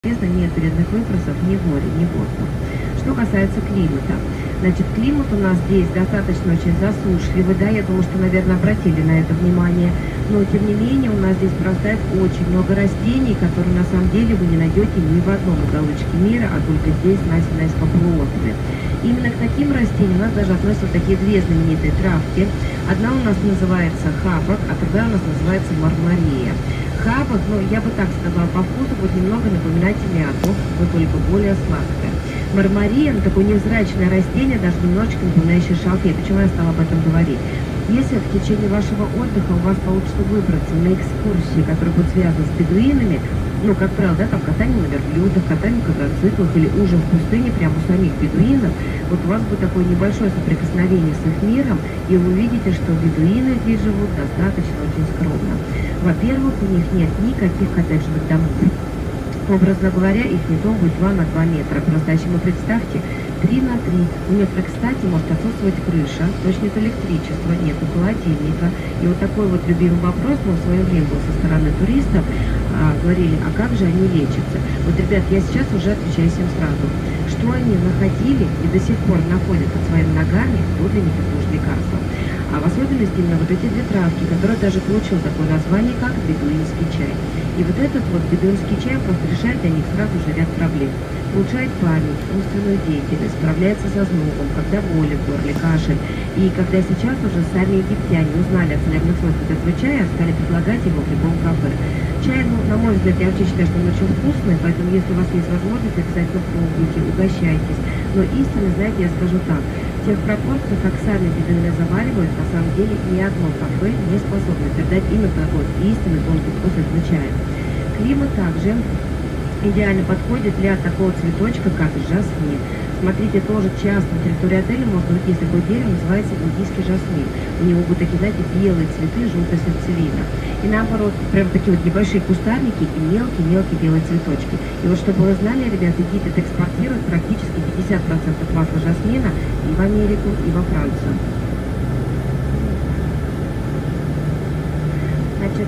Соответственно, нет вредных выбросов ни в море, ни в воздух. Что касается климата. Значит, климат у нас здесь достаточно очень засушливый, да, я думаю, что, наверное, обратили на это внимание, но, тем не менее, у нас здесь прорастает очень много растений, которые, на самом деле, вы не найдете ни в одном уголочке мира, а только здесь, на Синайском полуострове. Именно к таким растениям у нас даже относятся вот такие две знаменитые травки. Одна у нас называется хабак, а другая у нас называется мармария. Хабак, ну, я бы так сказала, по вкусу будет немного напоминать мяту, но только более сладкое. Мармария, ну, такое невзрачное растение, даже немножечко напоминающее шалфей. Почему я стала об этом говорить? Если в течение вашего отдыха у вас получится выбраться на экскурсии, которые будут связаны с бедуинами, ну, как правило, да, там катание на верблюдах, катание на квадроциклах или ужин в пустыне прямо у самих бедуинов, вот у вас будет такое небольшое соприкосновение с их миром, и вы увидите, что бедуины здесь живут достаточно очень скромно. Во-первых, у них нет никаких коттеджных домов. Образно говоря, их дом будет 2 на 2 метра. По-настоящему представьте, 3 на 3. У некоторых, кстати, может отсутствовать крыша, то есть нет электричества, нет холодильника. И вот такой вот любимый вопрос, но в свое время был со стороны туристов, говорили, а как же они лечатся? Вот, ребят, я сейчас уже отвечаю всем сразу. Что они находили и до сих пор находят под своими ногами, то для них это уже лекарство. А в особенности именно вот эти две травки, которые даже получил такое название, как бедуинский чай. И вот этот вот бедуинский чай просто решает для них сразу же ряд проблем. Улучшает память, умственную деятельность, справляется со ознобом, когда боли в горле, кашель. И когда сейчас уже сами египтяне узнали о целебных свойствах этого чая, стали предлагать его в любом кафе. Чай, ну, на мой взгляд, я вообще считаю, что он очень вкусный, поэтому если у вас есть возможность, обязательно пробуйте, угощайтесь. Но истинно, знаете, я скажу так, в тех пропорциях, как сами бедуины заваривают, на самом деле ни одно кафе не способно передать именно такой истинный тонкий вкус этого чая. Климат также идеально подходит для такого цветочка, как жасмин. Смотрите, тоже часто на территории отеля можно найти такое дерево, называется индийский жасмин. У него будут такие, знаете, белые цветы, желтая сердцевина. И наоборот, прям такие вот небольшие кустарники и мелкие-мелкие белые цветочки. И вот чтобы вы знали, ребята, Египет экспортирует практически 50% масла жасмина и в Америку, и во Францию. Значит,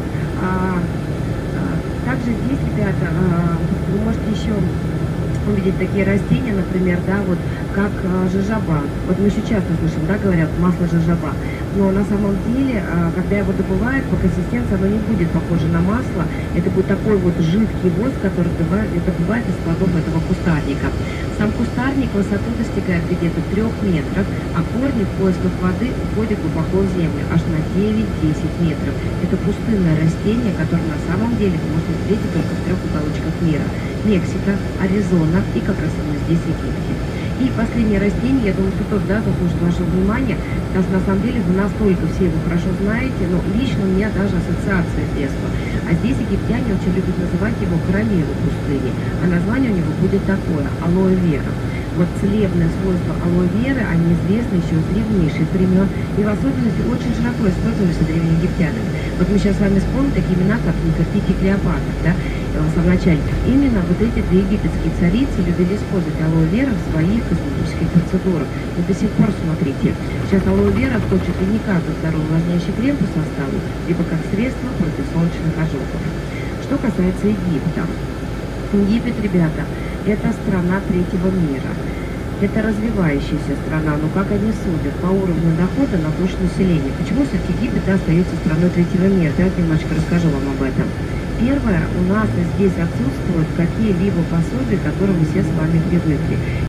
также здесь, ребята, вы можете еще увидеть такие растения, например, да, вот как жожоба. Вот мы еще часто слышим, да, говорят, масло жожоба. Но на самом деле, когда его добывают, по консистенции оно не будет похоже на масло. Это будет такой вот жидкий воск, который добывает из плодов этого кустарника. Сам кустарник высоту достигает где-то 3 метров, а корни в поисках воды уходят глубоко в землю, аж на 9-10 метров. Это пустынное растение, которое на самом деле вы можете встретить только в 3 уголочках мира. Мексика, Аризона и как раз именно здесь в Египте. И последнее растение, я думаю, что тоже, да, заслужит вашего внимания, потому что на самом деле вы настолько все его хорошо знаете, но лично у меня даже ассоциация с детства. А здесь египтяне очень любят называть его королевой пустыни, а название у него будет такое – алоэ вера. Вот целебные свойства алоэ веры, они известны еще с древнейших времен, и в особенности очень широко использовались древними египтянами. Вот мы сейчас с вами вспомним такие имена, как Нефертити и Клеопатра, да, в самом начале. Именно вот эти две египетские царицы любили использовать алоэ вера в своих косметических процедурах. И до сих пор, смотрите, сейчас алоэ вера входит чуть ли не как здоровый увлажняющий крем по составу, либо как средство против солнечных ожогов. Что касается Египта. Египет, ребята, это страна третьего мира. Это развивающаяся страна, но как они судят по уровню дохода на душу населения? Почему все-таки Египет остается страной третьего мира? Давайте немножечко расскажу вам об этом. Первое, у нас здесь отсутствуют какие-либо пособия, к которым мы все с вами привыкли.